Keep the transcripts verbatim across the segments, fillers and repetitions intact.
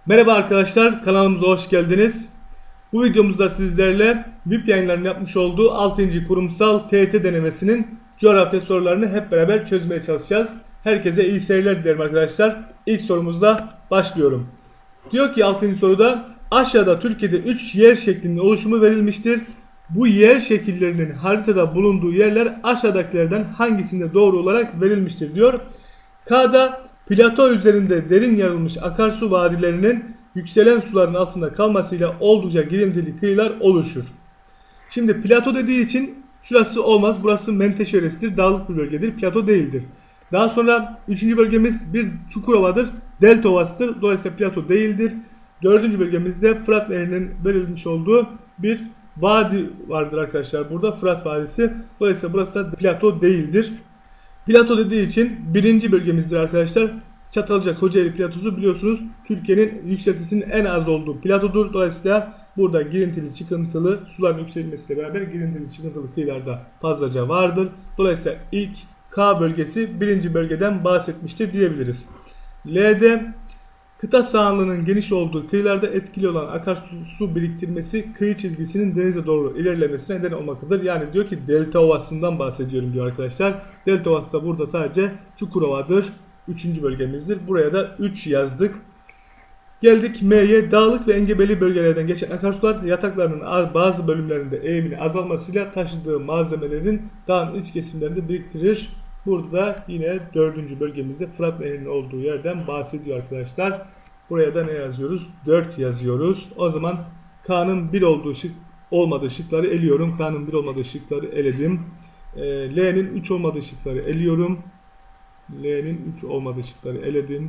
Merhaba arkadaşlar, kanalımıza hoş geldiniz. Bu videomuzda sizlerle V I P yayınlarının yapmış olduğu altıncı kurumsal T Y T denemesinin coğrafya sorularını hep beraber çözmeye çalışacağız. Herkese iyi seyirler dilerim arkadaşlar. İlk sorumuzla başlıyorum. Diyor ki altıncı soruda aşağıda Türkiye'de üç yer şeklinin oluşumu verilmiştir. Bu yer şekillerinin haritada bulunduğu yerler aşağıdakilerden hangisinde doğru olarak verilmiştir diyor. K'da plato üzerinde derin yarılmış akarsu vadilerinin yükselen suların altında kalmasıyla oldukça girintili kıyılar oluşur. Şimdi plato dediği için şurası olmaz. Burası menteşe yöresidir. Dağlık bir bölgedir. Plato değildir. Daha sonra üçüncü bölgemiz bir Çukurova'dır. Delta Ovası'dır. Dolayısıyla plato değildir. Dördüncü bölgemizde Fırat Nehri'nin verilmiş olduğu bir vadi vardır arkadaşlar. Burada Fırat Vadisi. Dolayısıyla burası da plato değildir. Plato dediği için birinci bölgemizdir arkadaşlar. Çatalca Kocaeli platosu biliyorsunuz Türkiye'nin yükseltisinin en az olduğu platodur. Dolayısıyla burada girintili çıkıntılı suların yükselmesiyle beraber girintili çıkıntılı kıyılarda fazlaca vardır. Dolayısıyla ilk K bölgesi birinci bölgeden bahsetmiştir diyebiliriz. L'de kıta sahanlığının geniş olduğu kıyılarda etkili olan akarsu biriktirmesi kıyı çizgisinin denize doğru ilerlemesine neden olmaktadır. Yani diyor ki Delta Ovası'ndan bahsediyorum diyor arkadaşlar. Delta Ovası da burada sadece Çukurova'dır. Üçüncü bölgemizdir. Buraya da üç yazdık. Geldik M'ye. Dağlık ve engebeli bölgelerden geçen akarsular yataklarının bazı bölümlerinde eğimini azalmasıyla taşıdığı malzemelerin dağın iç kesimlerinde biriktirir. Burada yine dördüncü bölgemizde Fırat Nehri'nin olduğu yerden bahsediyor arkadaşlar. Buraya da ne yazıyoruz? dört yazıyoruz. O zaman K'nın bir olduğu şık olmadığı şıkları eliyorum. K'nın bir olmadığı şıkları eledim. E, L'nin üç olmadığı şıkları eliyorum. L'nin üç olmadığı şıkları eledim.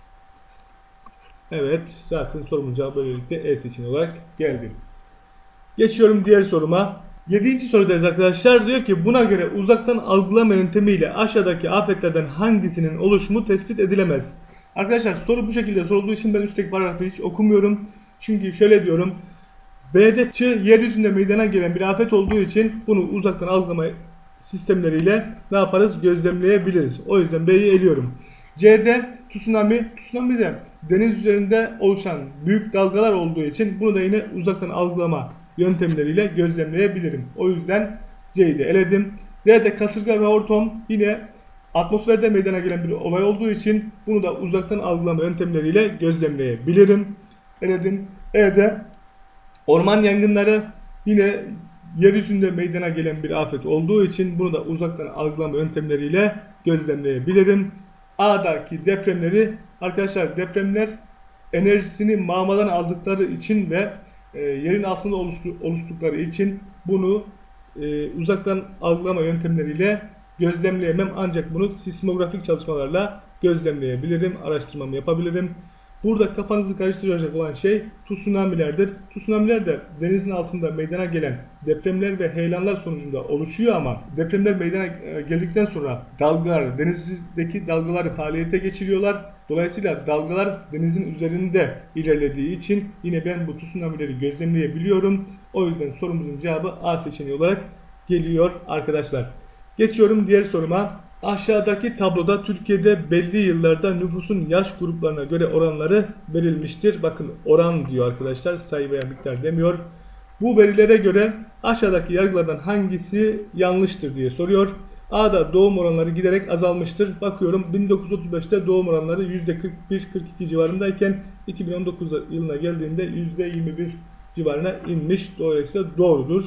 Evet, zaten sorumuzun cevabı böylelikle E seçeneği olarak geldi. Geçiyorum diğer soruma. yedinci sorudayız arkadaşlar. Diyor ki buna göre uzaktan algılama yöntemiyle aşağıdaki afetlerden hangisinin oluşumu tespit edilemez? Arkadaşlar soru bu şekilde sorulduğu için ben üstteki paragrafı hiç okumuyorum. Çünkü şöyle diyorum. B'de çığ yeryüzünde meydana gelen bir afet olduğu için bunu uzaktan algılama sistemleriyle ne yaparız? Gözlemleyebiliriz. O yüzden B'yi eliyorum. C'de tsunami. Tsunami de deniz üzerinde oluşan büyük dalgalar olduğu için bunu da yine uzaktan algılama yöntemleriyle gözlemleyebilirim. O yüzden C'yi de eledim. D'de kasırga ve hortum yine atmosferde meydana gelen bir olay olduğu için bunu da uzaktan algılama yöntemleriyle gözlemleyebilirim. Eledim. E'de orman yangınları yine yeryüzünde meydana gelen bir afet olduğu için bunu da uzaktan algılama yöntemleriyle gözlemleyebilirim. A'daki depremleri arkadaşlar depremler enerjisini mağmadan aldıkları için ve e, yerin altında oluştu, oluştukları için bunu e, uzaktan algılama yöntemleriyle gözlemleyemem. Ancak bunu sismografik çalışmalarla gözlemleyebilirim. Araştırmamı yapabilirim. Burada kafanızı karıştıracak olan şey tsunamilerdir. Tsunamiler de denizin altında meydana gelen depremler ve heyelanlar sonucunda oluşuyor ama depremler meydana geldikten sonra dalgalar, denizdeki dalgaları faaliyete geçiriyorlar. Dolayısıyla dalgalar denizin üzerinde ilerlediği için yine ben bu tsunamileri gözlemleyebiliyorum. O yüzden sorumuzun cevabı A seçeneği olarak geliyor arkadaşlar. Geçiyorum diğer soruma. Aşağıdaki tabloda Türkiye'de belli yıllarda nüfusun yaş gruplarına göre oranları verilmiştir. Bakın oran diyor arkadaşlar, sayı veya miktar demiyor. Bu verilere göre aşağıdaki yargılardan hangisi yanlıştır diye soruyor. A'da doğum oranları giderek azalmıştır. Bakıyorum bin dokuz yüz otuz beşte doğum oranları yüzde kırk bir kırk iki civarındayken iki bin on dokuz yılına geldiğinde yüzde yirmi bir civarına inmiş. Dolayısıyla doğrudur.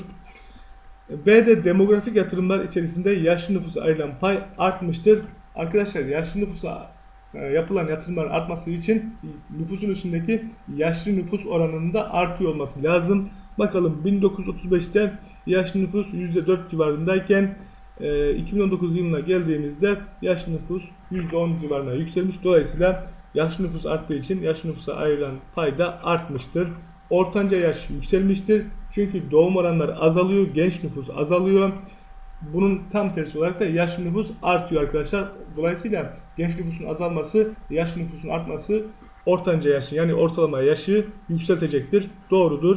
B'de demografik yatırımlar içerisinde yaşlı nüfusa ayrılan pay artmıştır. Arkadaşlar yaşlı nüfusa yapılan yatırımların artması için nüfusun içindeki yaşlı nüfus oranının da artıyor olması lazım. Bakalım bin dokuz yüz otuz beşte yaşlı nüfus yüzde dört civarındayken iki bin on dokuz yılına geldiğimizde yaşlı nüfus yüzde on civarına yükselmiş. Dolayısıyla yaşlı nüfus arttığı için yaşlı nüfusa ayrılan pay da artmıştır. Ortanca yaş yükselmiştir. Çünkü doğum oranları azalıyor, genç nüfus azalıyor. Bunun tam tersi olarak da yaşlı nüfus artıyor arkadaşlar. Dolayısıyla genç nüfusun azalması, yaşlı nüfusun artması ortanca yaşı yani ortalama yaşı yükseltecektir. Doğrudur.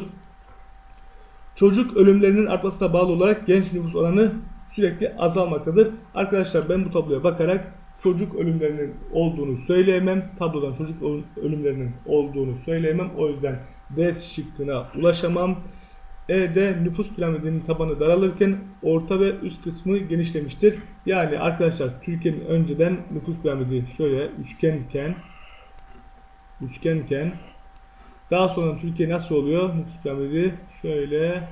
Çocuk ölümlerinin artmasına bağlı olarak genç nüfus oranı sürekli azalmaktadır. Arkadaşlar ben bu tabloya bakarak çocuk ölümlerinin olduğunu söyleyemem. Tablodan çocuk ölümlerinin ol, olduğunu söyleyemem. O yüzden D şıkkına ulaşamam. E'de nüfus piramidinin tabanı daralırken orta ve üst kısmı genişlemiştir. Yani arkadaşlar Türkiye'nin önceden nüfus piramidi şöyle üçgenken üçgenken daha sonra Türkiye nasıl oluyor? Nüfus piramidi şöyle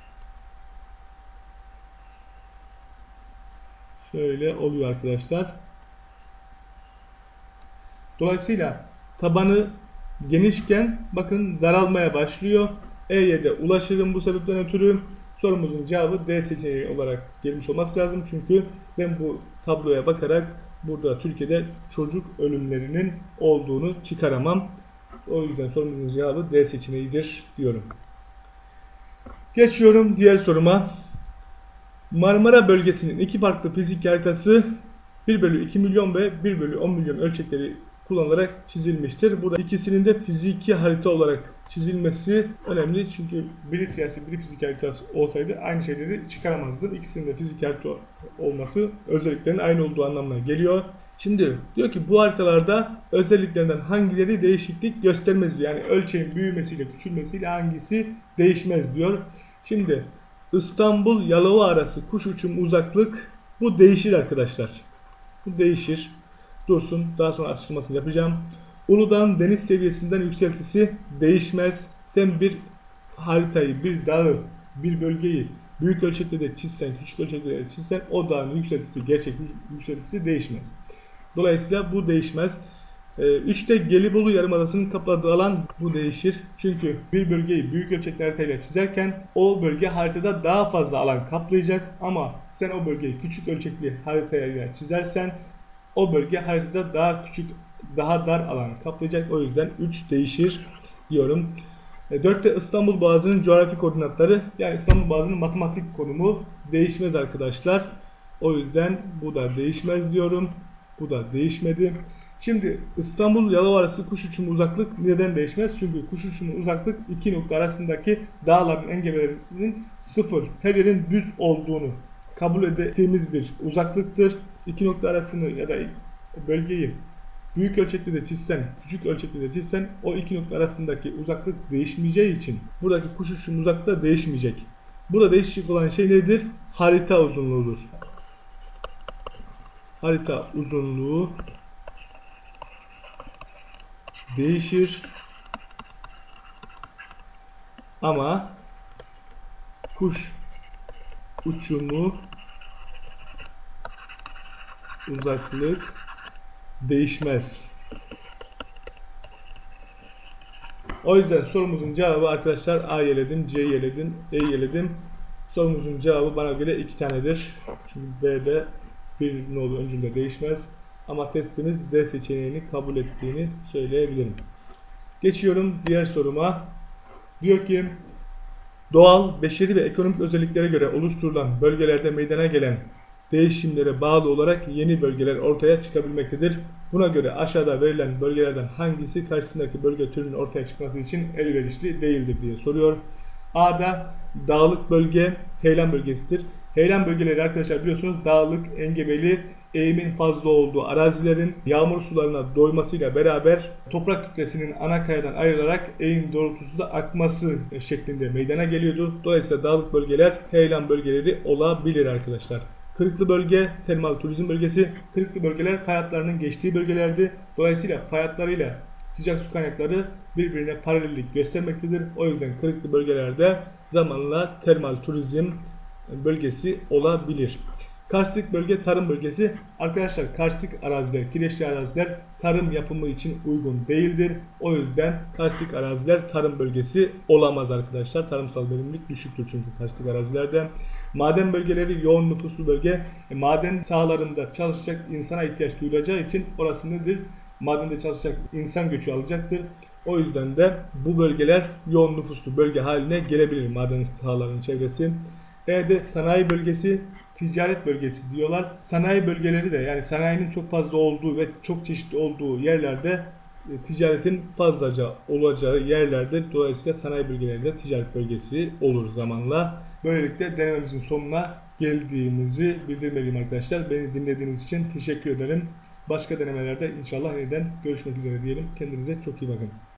şöyle oluyor arkadaşlar. Dolayısıyla tabanı genişken bakın daralmaya başlıyor. E'ye de ulaşırım bu sebepten ötürü. Sorumuzun cevabı D seçeneği olarak gelmiş olması lazım. Çünkü ben bu tabloya bakarak burada Türkiye'de çocuk ölümlerinin olduğunu çıkaramam. O yüzden sorumuzun cevabı D seçeneğidir diyorum. Geçiyorum diğer soruma. Marmara bölgesinin iki farklı fizik haritası bir bölü iki milyon ve bir bölü on milyon ölçekleri kullanılarak çizilmiştir. Burada ikisinin de fiziki harita olarak çizilmesi önemli. Çünkü biri siyasi biri fizik haritası olsaydı aynı şeyleri çıkaramazdı. İkisinin de fizik harita olması özelliklerin aynı olduğu anlamına geliyor. Şimdi diyor ki bu haritalarda özelliklerinden hangileri değişiklik göstermez diyor. Yani ölçeğin büyümesiyle küçülmesiyle hangisi değişmez diyor. Şimdi İstanbul Yalova arası kuş uçumu uzaklık bu değişir arkadaşlar. Bu değişir. Dursun. Daha sonra açıklamasını yapacağım. Uludağ'ın deniz seviyesinden yükseltisi değişmez. Sen bir haritayı, bir dağı, bir bölgeyi büyük ölçekte de çizsen, küçük ölçekte de çizsen o dağın yükseltisi, gerçek yükseltisi değişmez. Dolayısıyla bu değişmez. üçte Gelibolu Yarımadası'nın kapladığı alan bu değişir. Çünkü bir bölgeyi büyük ölçekli haritayla çizerken o bölge haritada daha fazla alan kaplayacak. Ama sen o bölgeyi küçük ölçekli haritayla çizersen o bölge haritada daha küçük, daha dar alan kaplayacak. O yüzden üç değişir diyorum. dörtte İstanbul Boğazı'nın coğrafi koordinatları, yani İstanbul Boğazı'nın matematik konumu değişmez arkadaşlar. O yüzden bu da değişmez diyorum. Bu da değişmedi. Şimdi İstanbul Yalova arası kuş uçumu uzaklık neden değişmez? Çünkü kuş uçumu uzaklık iki nokta arasındaki dağların engebelerinin sıfır, her yerin düz olduğunu kabul ettiğimiz bir uzaklıktır. İki nokta arasını ya da bölgeyi büyük ölçekli de çizsen, küçük ölçekli de çizsen o iki nokta arasındaki uzaklık değişmeyeceği için buradaki kuş uçumu uzaklığı değişmeyecek. Burada değişik olan şey nedir? Harita uzunluğudur. Harita uzunluğu değişir ama kuş uçumu uzaklık değişmez. O yüzden sorumuzun cevabı arkadaşlar A yeledim, C yeledim, E yeledim. Sorumuzun cevabı bana göre iki tanedir. Çünkü B'de bir nolu öncülde değişmez. Ama testimiz D seçeneğini kabul ettiğini söyleyebilirim. Geçiyorum diğer soruma. Diyor ki doğal, beşeri ve ekonomik özelliklere göre oluşturulan bölgelerde meydana gelen değişimlere bağlı olarak yeni bölgeler ortaya çıkabilmektedir. Buna göre aşağıda verilen bölgelerden hangisi karşısındaki bölge türünün ortaya çıkması için elverişli değildir diye soruyor. A'da dağlık bölge heyelan bölgesidir. Heyelan bölgeleri arkadaşlar biliyorsunuz dağlık, engebeli, eğimin fazla olduğu arazilerin yağmur sularına doymasıyla beraber toprak kütlesinin ana kayadan ayrılarak eğim doğrultusunda akması şeklinde meydana geliyordu. Dolayısıyla dağlık bölgeler heyelan bölgeleri olabilir arkadaşlar. Kırıklı bölge, termal turizm bölgesi. Kırıklı bölgeler fay hatlarının geçtiği bölgelerdi. Dolayısıyla fay hatlarıyla sıcak su kaynakları birbirine paralellik göstermektedir. O yüzden kırıklı bölgelerde zamanla termal turizm bölgesi olabilir. Karstik bölge tarım bölgesi. Arkadaşlar karstik araziler, kireçli araziler tarım yapımı için uygun değildir. O yüzden karstik araziler tarım bölgesi olamaz arkadaşlar. Tarımsal verimlilik düşüktür çünkü karstik arazilerde. Maden bölgeleri yoğun nüfuslu bölge. E, maden sahalarında çalışacak insana ihtiyaç duyulacağı için orası nedir? Madende çalışacak insan göçü alacaktır. O yüzden de bu bölgeler yoğun nüfuslu bölge haline gelebilir maden sahalarının çevresi. E'de sanayi bölgesi, ticaret bölgesi diyorlar. Sanayi bölgeleri de yani sanayinin çok fazla olduğu ve çok çeşitli olduğu yerlerde e, ticaretin fazlaca olacağı yerlerde dolayısıyla sanayi bölgelerinde ticaret bölgesi olur zamanla. Böylelikle denememizin sonuna geldiğimizi bildirmeliyim arkadaşlar. Beni dinlediğiniz için teşekkür ederim. Başka denemelerde inşallah yeniden görüşmek üzere diyelim. Kendinize çok iyi bakın.